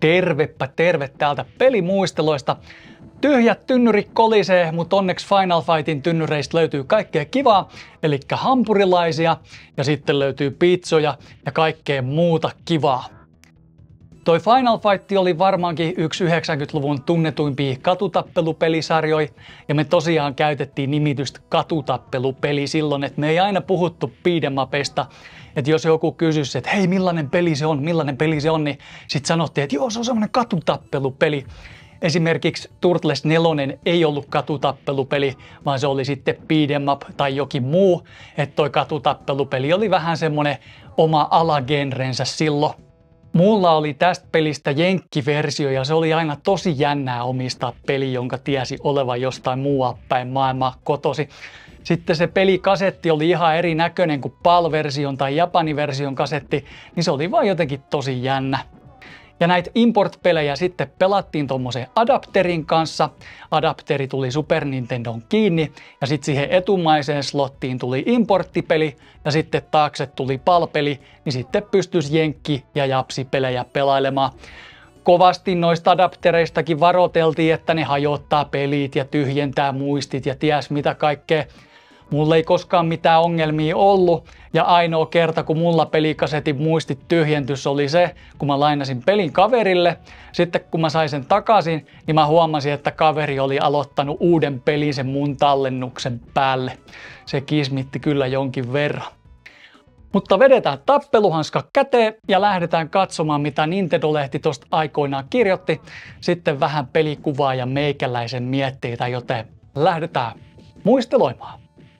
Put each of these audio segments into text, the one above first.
Tervepä terve täältä pelimuisteloista. Tyhjät tynnyrit kolisee, mutta onneksi Final Fightin tynnyreistä löytyy kaikkea kivaa, eli hampurilaisia ja sitten löytyy pizzoja ja kaikkea muuta kivaa. Toi Final Fight oli varmaankin yksi 90-luvun tunnetuimpia katutappelupelisarjoja ja me tosiaan käytettiin nimitystä katutappelupeli silloin, että me ei aina puhuttu beat'em upista. Että jos joku kysyisi, että hei millainen peli se on, niin sit sanottiin, että joo se on semmonen katutappelupeli. Esimerkiksi Turtles 4 ei ollut katutappelupeli, vaan se oli sitten beat'em up tai jokin muu. Että toi katutappelupeli oli vähän semmonen oma alagenrensä silloin. Mulla oli tästä pelistä jenkkiversio ja se oli aina tosi jännää omistaa peli, jonka tiesi olevan jostain muualta päin maailmaa kotosi. Sitten se pelikasetti oli ihan eri näköinen kuin PAL-version tai Japani-version kasetti, niin se oli vaan jotenkin tosi jännä. Ja näitä import-pelejä sitten pelattiin tommosen adapterin kanssa. Adapteri tuli Super Nintendon kiinni ja sitten siihen etumaiseen slottiin tuli importtipeli ja sitten taakse tuli PAL-peli, niin sitten pystyisi jenkki- ja japsipelejä pelailemaan. Kovasti noista adaptereistakin varoteltiin, että ne hajottaa pelit ja tyhjentää muistit ja ties mitä kaikkea. Mulla ei koskaan mitään ongelmia ollut ja ainoa kerta kun mulla pelikasetin muistit tyhjentys oli se, kun mä lainasin pelin kaverille. Sitten kun mä sain sen takaisin, niin mä huomasin, että kaveri oli aloittanut uuden pelin sen mun tallennuksen päälle. Se kismitti kyllä jonkin verran. Mutta vedetään tappeluhanska käteen ja lähdetään katsomaan mitä Nintendo-lehti tosta aikoinaan kirjoitti. Sitten vähän pelikuvaa ja meikäläisen mietteitä, joten lähdetään muisteloimaan.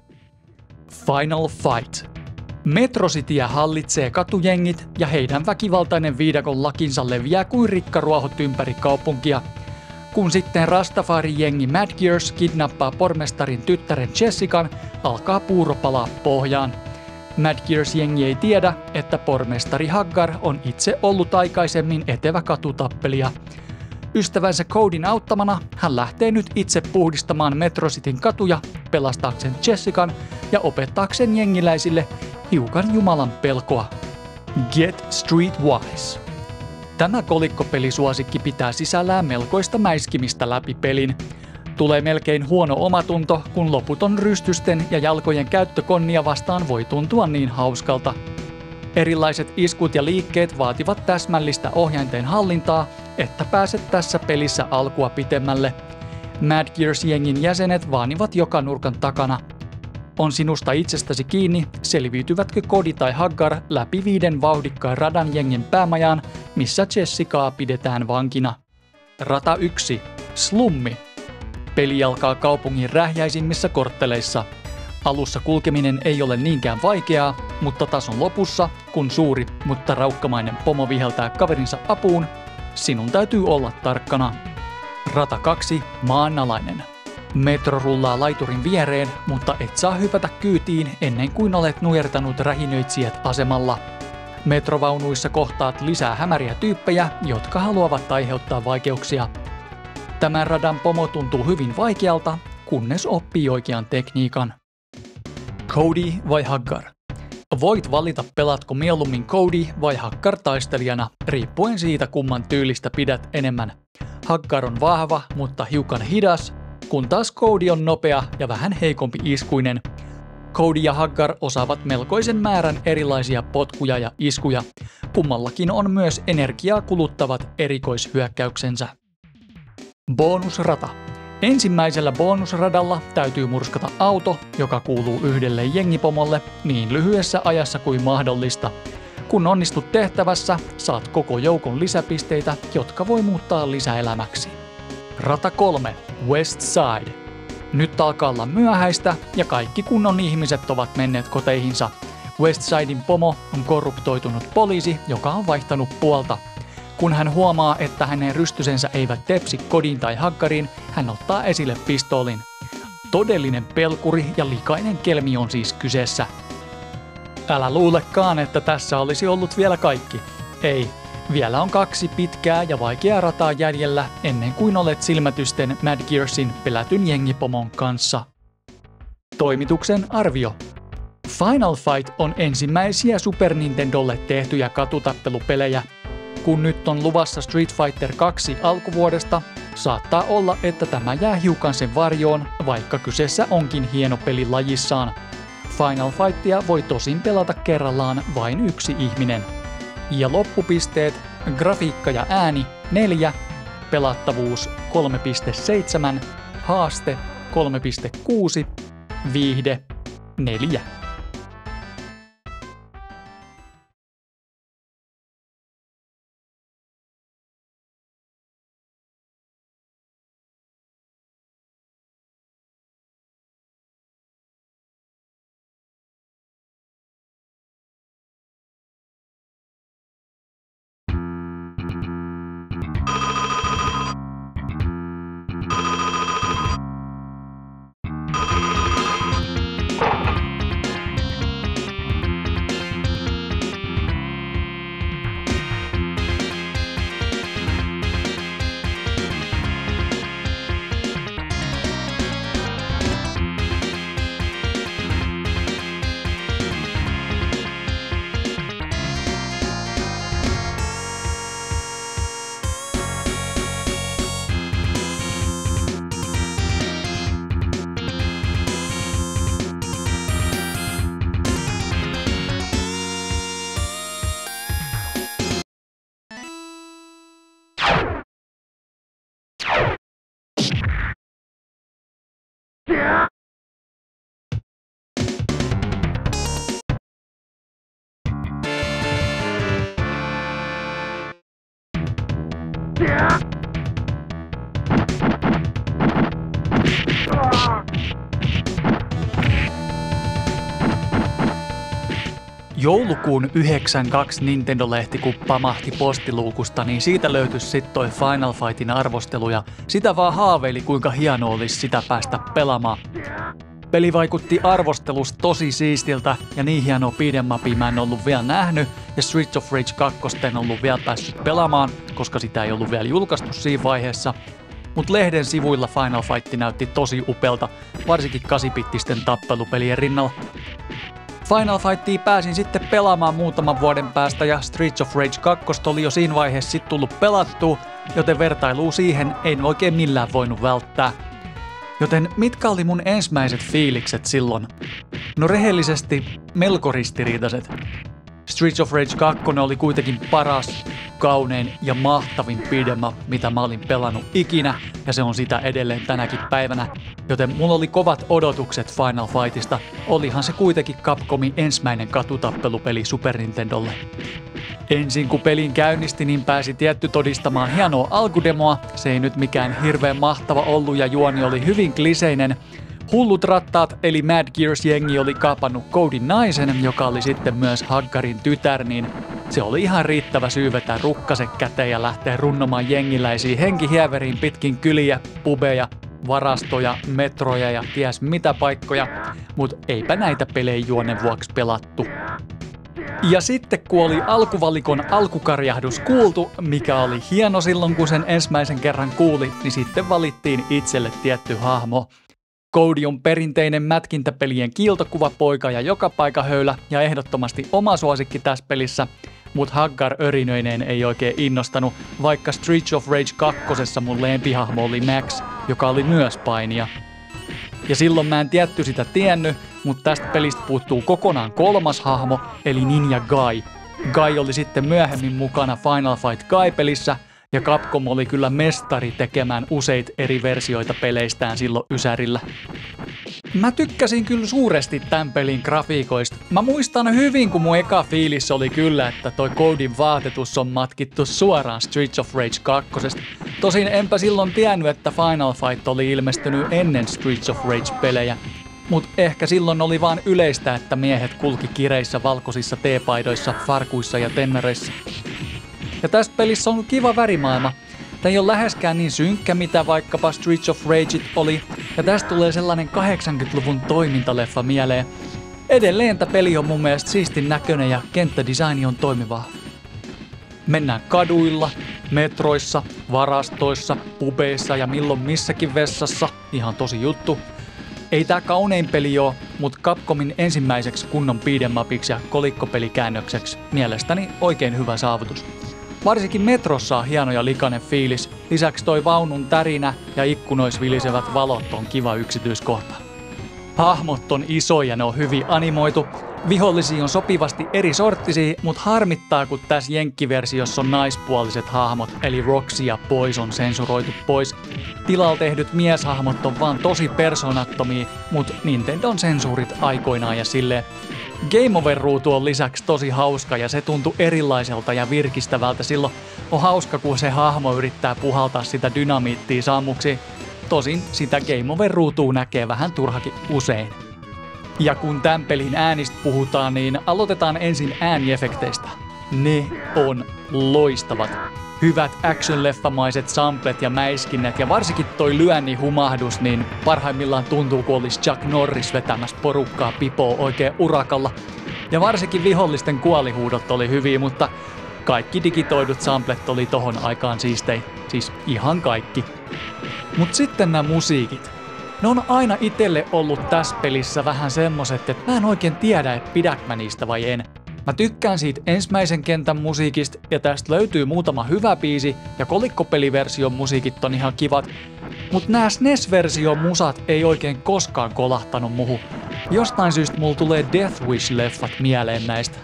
Final Fight. Metro Cityä hallitsee katujengit ja heidän väkivaltainen viidakon lakinsa leviää kuin rikkaruohot ympäri kaupunkia. Kun sitten Rastafari-jengi Mad Gears kidnappaa pormestarin tyttären Jessican, alkaa puuro palaa pohjaan. Mad Gears-jengi ei tiedä, että pormestari Haggar on itse ollut aikaisemmin etevä katutappelija. Ystävänsä Codyn auttamana hän lähtee nyt itse puhdistamaan Metro Cityn katuja, pelastaakseen Jessican ja opettaakseen jengiläisille hiukan jumalan pelkoa. Get Streetwise. Tämä kolikkopelisuosikki pitää sisällään melkoista mäiskimistä läpi pelin. Tulee melkein huono omatunto, kun loputon rystysten ja jalkojen käyttö konnia vastaan voi tuntua niin hauskalta. Erilaiset iskut ja liikkeet vaativat täsmällistä ohjainten hallintaa, että pääset tässä pelissä alkua pitemmälle. Mad Gears-jengin jäsenet vaanivat joka nurkan takana. On sinusta itsestäsi kiinni, selviytyvätkö Cody tai Haggar läpi 5 vauhdikkaan radan jengen päämajaan, missä Jessicaa pidetään vankina. Rata 1. Slummi. Peli alkaa kaupungin rähjäisimmissä kortteleissa. Alussa kulkeminen ei ole niinkään vaikeaa, mutta tason lopussa, kun suuri, mutta raukkamainen pomo viheltää kaverinsa apuun, sinun täytyy olla tarkkana. Rata 2. Maanalainen. Metro rullaa laiturin viereen, mutta et saa hypätä kyytiin ennen kuin olet nujertanut rähinöitsijät asemalla. Metrovaunuissa kohtaat lisää hämäriä tyyppejä, jotka haluavat aiheuttaa vaikeuksia. Tämän radan pomo tuntuu hyvin vaikealta, kunnes oppii oikean tekniikan. Cody vai Haggar? Voit valita pelatko mieluummin Cody vai Haggar taistelijana, riippuen siitä kumman tyylistä pidät enemmän. Haggar on vahva, mutta hiukan hidas, kun taas Cody on nopea ja vähän heikompi iskuinen. Cody ja Haggar osaavat melkoisen määrän erilaisia potkuja ja iskuja. Kummallakin on myös energiaa kuluttavat erikoishyökkäyksensä. Bonusrata. Ensimmäisellä bonusradalla täytyy murskata auto, joka kuuluu yhdelle jengipomolle niin lyhyessä ajassa kuin mahdollista. Kun onnistut tehtävässä, saat koko joukon lisäpisteitä, jotka voi muuttaa lisäelämäksi. Rata 3. West Side. Nyt alkaa olla myöhäistä ja kaikki kunnon ihmiset ovat menneet koteihinsa. West Sidein pomo on korruptoitunut poliisi, joka on vaihtanut puolta. Kun hän huomaa, että hänen rystysensä eivät tepsi Codyin tai Haggariin, hän ottaa esille pistoolin. Todellinen pelkuri ja likainen kelmi on siis kyseessä. Älä luulekaan, että tässä olisi ollut vielä kaikki. Ei, vielä on 2 pitkää ja vaikeaa rataa jäljellä ennen kuin olet silmätysten Mad Gearsin pelätyn jengipomon kanssa. Toimituksen arvio. Final Fight on ensimmäisiä Super Nintendolle tehtyjä katutappelupelejä. Kun nyt on luvassa Street Fighter 2 alkuvuodesta, saattaa olla, että tämä jää hiukan sen varjoon, vaikka kyseessä onkin hieno peli lajissaan. Final Fightia voi tosin pelata kerrallaan vain yksi ihminen. Ja loppupisteet, grafiikka ja ääni 4, pelattavuus 3.7, haaste 3.6, viihde 4. Joulukuun 92 Nintendo-lehti kun pamahti postiluukusta, niin siitä löytyisi sit toi Final Fightin arvostelu ja sitä vaan haaveili kuinka hienoa olisi sitä päästä pelaamaan. Peli vaikutti arvostelusta tosi siistiltä ja niin hienoa beat'em upia mä en ollut vielä nähnyt ja Streets of Rage 2 en ollut vielä päässyt pelaamaan, koska sitä ei ollut vielä julkaistu siinä vaiheessa. Mut lehden sivuilla Final Fight näytti tosi upelta, varsinkin 8-bittisten tappelupelien rinnalla. Final Fightia pääsin sitten pelaamaan muutaman vuoden päästä ja Streets of Rage 2 oli jo siinä vaiheessa sit tullut pelattua, joten vertailua siihen en oikein millään voinut välttää. Joten mitkä oli mun ensimmäiset fiilikset silloin? No rehellisesti melko ristiriitaiset. Streets of Rage 2 oli kuitenkin paras, kaunein ja mahtavin beat'em up, mitä mä olin pelannut ikinä, ja se on sitä edelleen tänäkin päivänä. Joten mulla oli kovat odotukset Final Fightista, olihan se kuitenkin Capcomin ensimmäinen katutappelupeli Super Nintendolle. Ensin kun pelin käynnisti, niin pääsi tietty todistamaan hienoa alkudemoa, se ei nyt mikään hirveän mahtava ollut ja juoni oli hyvin kliseinen. Hullut rattaat eli Mad Gears-jengi oli kaapannut Codyn naisen, joka oli sitten myös Haggarin tytär, niin se oli ihan riittävä syy vetää rukkaset käteen ja lähteä runnomaan jengiläisiä henkihieveriin pitkin kyliä, pubeja, varastoja, metroja ja ties mitä paikkoja, mut eipä näitä pelejä juonen vuoksi pelattu. Ja sitten kun oli alkuvalikon alkukarjahdus kuultu, mikä oli hieno silloin kun sen ensimmäisen kerran kuuli, niin sitten valittiin itselle tietty hahmo. Cody on perinteinen mätkintäpelien kiiltokuvapoika ja joka paikan höylä ja ehdottomasti oma suosikki tässä pelissä, mut Haggar örinöineen ei oikein innostanut, vaikka Streets of Rage 2 mun lempihahmo oli Max, joka oli myös painija. Ja silloin mä en tietty sitä tiennyt, mutta tästä pelistä puuttuu kokonaan kolmas hahmo, eli Ninja Guy. Guy oli sitten myöhemmin mukana Final Fight Guy-pelissä, ja Capcom oli kyllä mestari tekemään useita eri versioita peleistään silloin ysärillä. Mä tykkäsin kyllä suuresti tämän pelin grafiikoista. Mä muistan hyvin, kun mun eka fiilis oli kyllä, että toi Codyn vaatetus on matkittu suoraan Streets of Rage 2. Tosin enpä silloin tiennyt, että Final Fight oli ilmestynyt ennen Streets of Rage-pelejä. Mut ehkä silloin oli vaan yleistä, että miehet kulki kireissä valkoisissa teepaidoissa, farkuissa ja tennareissa. Ja tästä pelissä on kiva värimaailma. Tää ei ole läheskään niin synkkä, mitä vaikkapa Streets of Rage oli, ja tästä tulee sellainen 80-luvun toimintaleffa mieleen. Edelleen tää peli on mun mielestä siistin näköinen ja kenttädesigni on toimivaa. Mennään kaduilla, metroissa, varastoissa, pubeissa ja milloin missäkin vessassa. Ihan tosi juttu. Ei tää kaunein peli oo, mut Capcomin ensimmäiseksi kunnon beat'em upiksi ja kolikkopelikäännökseksi mielestäni oikein hyvä saavutus. Varsinkin metrossa on hieno ja likainen fiilis. Lisäksi toi vaunun tärinä ja ikkunois vilisevät valot on kiva yksityiskohta. Hahmot on isoja, ne on hyvin animoitu. Vihollisia on sopivasti eri sorttisia, mutta harmittaa, kun tässä jenkkiversiossa on naispuoliset hahmot, eli Roxy ja Poise on sensuroitu pois. Tilalla tehdyt mieshahmot on vaan tosi persoonattomia, mutta Nintendon sensuurit aikoinaan ja silleen. Game Over-ruutu on lisäksi tosi hauska ja se tuntui erilaiselta ja virkistävältä. Silloin on hauska, kun se hahmo yrittää puhaltaa sitä dynamiittia sammuksi. Tosin sitä Game Over-ruutua näkee vähän turhakin usein. Ja kun tämän pelin äänistä puhutaan, niin aloitetaan ensin ääniefekteistä. Ne on loistavat. Hyvät action-leffamaiset samplet ja mäiskinnät ja varsinkin toi lyönnin humahdus, niin parhaimmillaan tuntuu, kun olisi Chuck Norris vetämässä porukkaa pipoa oikein urakalla. Ja varsinkin vihollisten kuolihuudot oli hyviä, mutta kaikki digitoidut samplet oli tohon aikaan siistei. Siis ihan kaikki. Mut sitten nämä musiikit. Ne on aina itelle ollut tässä pelissä vähän semmoset, että mä en oikein tiedä, että pidäk mä niistä vai en. Mä tykkään siitä ensimmäisen kentän musiikista ja tästä löytyy muutama hyvä biisi ja kolikkopeliversion musiikit on ihan kivat. Mut nää SNES-version musat ei oikein koskaan kolahtanut muhu. Jostain syystä mulla tulee Death Wish-leffat mieleen näistä.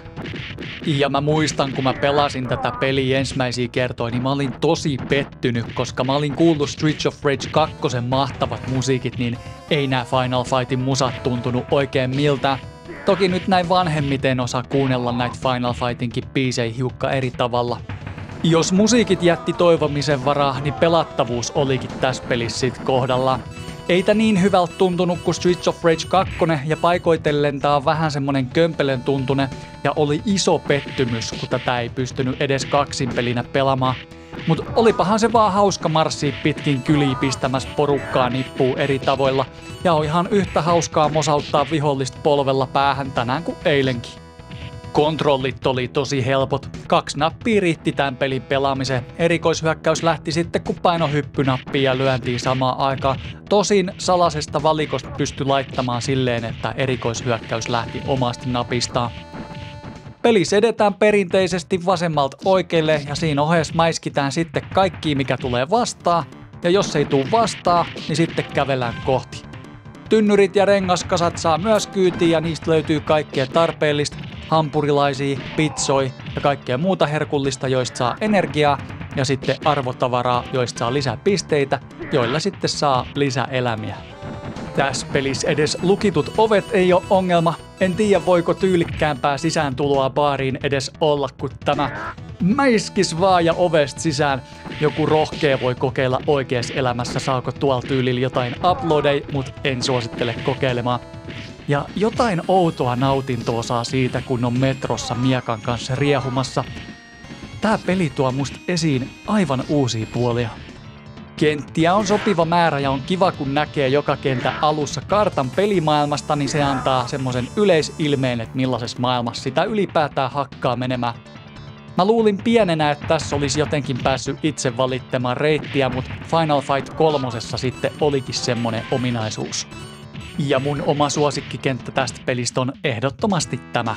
Ja mä muistan, kun mä pelasin tätä peliä ensimmäisiä kertoja, niin mä olin tosi pettynyt, koska mä olin kuullut Streets of Rage 2 mahtavat musiikit, niin ei nää Final Fightin musat tuntunut oikein miltään. Toki nyt näin vanhemmiten osaa kuunnella näitä Final Fightinkin biisejä hiukka eri tavalla. Jos musiikit jätti toivomisen varaa, niin pelattavuus olikin tässä pelissä sit kohdallaan. Ei tää niin hyvältä tuntunut kuin Streets of Rage 2 ja paikoitellen tää on vähän semmonen kömpelön tuntune ja oli iso pettymys, kun tätä ei pystynyt edes kaksinpelinä pelaamaan. Mut olipahan se vaan hauska marssia pitkin kyliä pistämässä porukkaa nippuu eri tavoilla ja on ihan yhtä hauskaa mosauttaa vihollista polvella päähän tänään kuin eilenkin. Kontrollit oli tosi helpot. 2 nappia riitti tämän pelin pelaamiseen. Erikoishyökkäys lähti sitten kun paino hyppynappia ja lyöntiin samaan aikaan. Tosin salasesta valikosta pystyi laittamaan silleen, että erikoishyökkäys lähti omasta napistaan. Pelissä edetään perinteisesti vasemmalta oikealle ja siinä ohessa mäiskitään sitten kaikki mikä tulee vastaan. Ja jos ei tule vastaan, niin sitten kävelään kohti. Tynnyrit ja rengaskasat saa myös kyytiin ja niistä löytyy kaikkea tarpeellista. Hampurilaisia, pizzoi ja kaikkea muuta herkullista, joista saa energiaa ja sitten arvotavaraa, joista saa lisää pisteitä, joilla sitten saa lisäelämiä. Tässä pelissä edes lukitut ovet ei ole ongelma. En tiedä voiko tyylikkäämpää sisääntuloa baariin edes olla kuin tämä. Mäiskis vaan ja ovesta sisään. Joku rohkea voi kokeilla oikeassa elämässä, saako tuolla tyylillä jotain uploadeja, mut en suosittele kokeilemaan. Ja jotain outoa nautintoa saa siitä, kun on metrossa miekan kanssa riehumassa. Tää peli tuo musta esiin aivan uusia puolia. Kenttiä on sopiva määrä ja on kiva kun näkee joka kentän alussa kartan pelimaailmasta, niin se antaa semmosen yleisilmeen, että millaisessa maailmassa sitä ylipäätään hakkaa menemään. Mä luulin pienenä, että tässä olisi jotenkin päässyt itse valittamaan reittiä, mutta Final Fight 3 sitten olikin semmonen ominaisuus. Ja mun oma suosikkikenttä tästä pelistä on ehdottomasti tämä.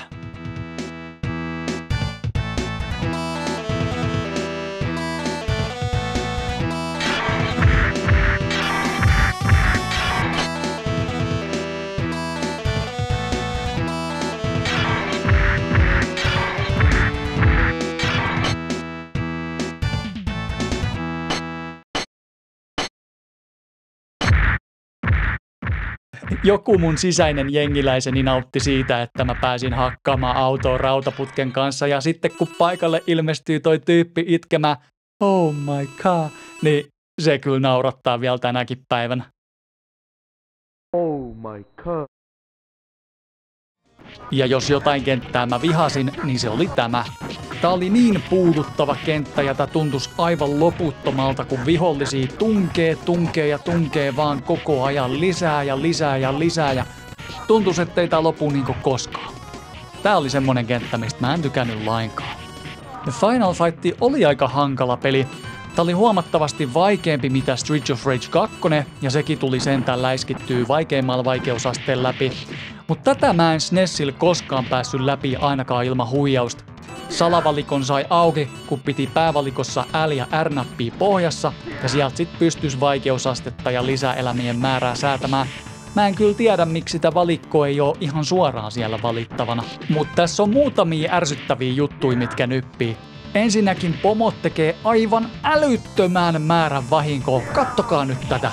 Joku mun sisäinen jengiläiseni nautti siitä, että mä pääsin hakkaamaan autoa rautaputken kanssa ja sitten kun paikalle ilmestyy toi tyyppi itkemään oh my god, niin se kyllä naurattaa vielä tänäkin päivänä. Oh my god. Ja jos jotain kenttää mä vihasin, niin se oli tämä. Tää oli niin puuduttava kenttä ja tää tuntuisi aivan loputtomalta, kun vihollisia tunkee vaan koko ajan lisää ja tuntuisi, ettei tää lopu niinku koskaan. Tää oli semmonen kenttä, mistä mä en tykännyt lainkaan. The Final Fight oli aika hankala peli. Tää oli huomattavasti vaikeampi mitä Streets of Rage 2 ja sekin tuli sentään läiskittyä vaikeimmalla vaikeusasteen läpi. Mutta tätä mä en SNESillä koskaan päässyt läpi ainakaan ilman huijausta. salavalikon sai auki, kun piti päävalikossa L ja R-nappia pohjassa, ja sieltä sit pystyisi vaikeusastetta ja lisäelämien määrää säätämään. Mä en kyllä tiedä, miksi sitä valikkoa ei ole ihan suoraan siellä valittavana. Mutta tässä on muutamia ärsyttäviä juttuja, mitkä nyppii. Ensinnäkin pomot tekee aivan älyttömän määrän vahinkoa. Kattokaa nyt tätä.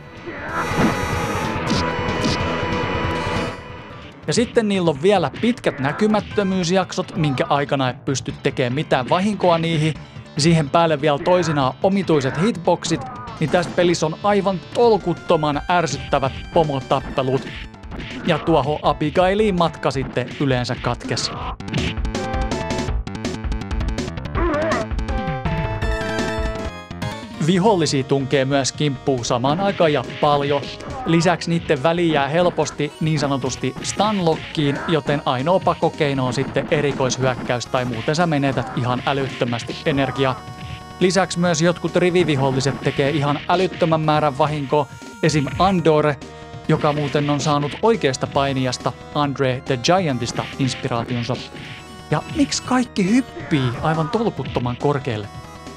Ja sitten niillä on vielä pitkät näkymättömyysjaksot, minkä aikana ei pysty tekemään mitään vahinkoa niihin. Ja siihen päälle vielä toisinaan omituiset hitboxit, niin tässä pelissä on aivan tolkuttoman ärsyttävät pomotappelut. Ja tuohon Abigailiin matka sitten yleensä katkesi. Vihollisia tunkee myös kimppuun samaan aikaan ja paljon. Lisäksi niiden väliin jää helposti niin sanotusti stunlockiin, joten ainoa pakokeino on sitten erikoishyökkäys tai muuten sä menetät ihan älyttömästi energiaa. Lisäksi myös jotkut riviviholliset tekee ihan älyttömän määrän vahinkoa, esim. Andore, joka muuten on saanut oikeasta painijasta Andre the Giantista inspiraationsa. Ja miksi kaikki hyppii aivan tolkuttoman korkealle?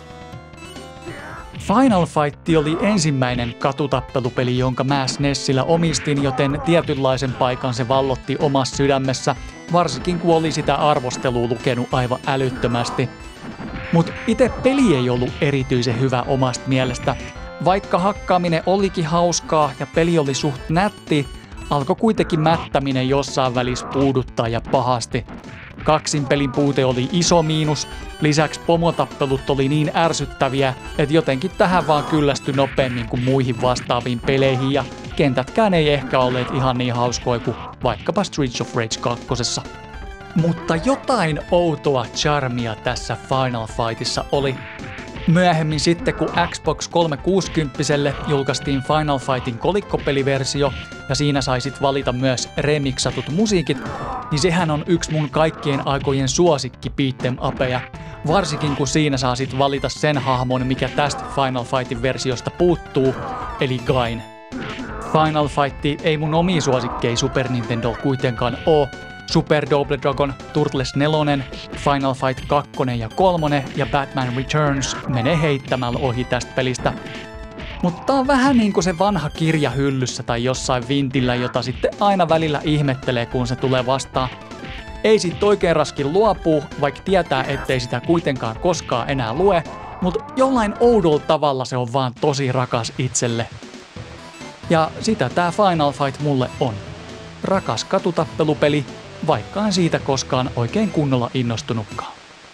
Final Fight oli ensimmäinen katutappelupeli, jonka mä SNESillä omistin, joten tietynlaisen paikan se vallotti omassa sydämessä, varsinkin kun oli sitä arvostelua lukenut aivan älyttömästi. Mut itse peli ei ollut erityisen hyvä omasta mielestä. Vaikka hakkaaminen olikin hauskaa ja peli oli suht nätti, alkoi kuitenkin mättäminen jossain välissä puuduttaa ja pahasti. Kaksinpelin puute oli iso miinus, lisäksi pomotappelut oli niin ärsyttäviä, että jotenkin tähän vaan kyllästyi nopeammin kuin muihin vastaaviin peleihin ja kentätkään ei ehkä olleet ihan niin hauskoja kuin vaikkapa Streets of Rage 2. Mutta jotain outoa charmia tässä Final Fightissa oli. Myöhemmin sitten, kun Xbox 360 julkaistiin Final Fightin kolikkopeliversio ja siinä saisit valita myös remixatut musiikit, niin sehän on yksi mun kaikkien aikojen suosikki beat'em upeja. Varsinkin kun siinä saa sit valita sen hahmon, mikä tästä Final Fightin versiosta puuttuu, eli Gain. Final Fight ei mun omia suosikkei Super Nintendo kuitenkaan oo. Super Double Dragon, Turtles 4, Final Fight 2 ja 3 ja Batman Returns menee heittämällä ohi tästä pelistä. Mutta on vähän niin kuin se vanha kirja hyllyssä tai jossain vintillä, jota sitten aina välillä ihmettelee, kun se tulee vastaan. Ei sit oikein raskin luopuu, vaikka tietää, ettei sitä kuitenkaan koskaan enää lue, mutta jollain oudolla tavalla se on vaan tosi rakas itselle. Ja sitä tää Final Fight mulle on. Rakas katutappelupeli, vaikka en siitä koskaan oikein kunnolla innostunutkaan.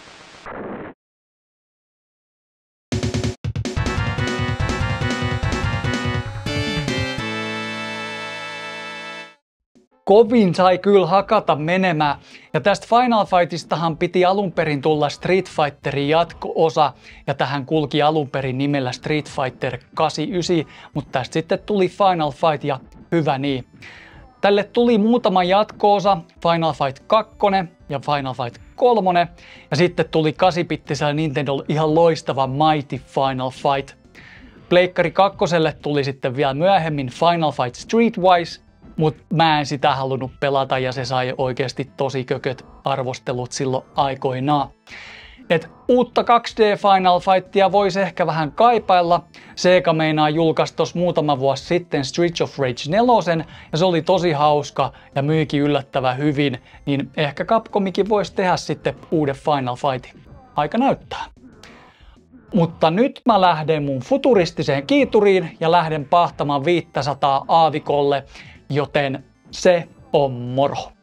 Kovin sai kyllä hakata menemään. Ja tästä Final Fightistahan piti alun perin tulla Street Fighterin jatko-osa, ja tähän kulki alun perin nimellä Street Fighter 89, mutta tästä sitten tuli Final Fight ja hyvä niin. Tälle tuli muutama jatko-osa, Final Fight 2 ja Final Fight 3, ja sitten tuli 8-bittisellä Nintendo ihan loistava Mighty Final Fight. Pleikkari 2 tuli sitten vielä myöhemmin Final Fight Streetwise, mutta mä en sitä halunnut pelata ja se sai oikeasti tosi kököt arvostelut silloin aikoinaan. Et uutta 2D Final Fightia voisi ehkä vähän kaipailla. Sega meinaa julkaisi tossa muutama vuosi sitten Streets of Rage 4 ja se oli tosi hauska ja myikin yllättävän hyvin, niin ehkä Capcomikin voisi tehdä sitten uuden Final Fightin. Aika näyttää. Mutta nyt mä lähden mun futuristiseen kiituriin ja lähden pahtamaan 500 aavikolle, joten se on moro.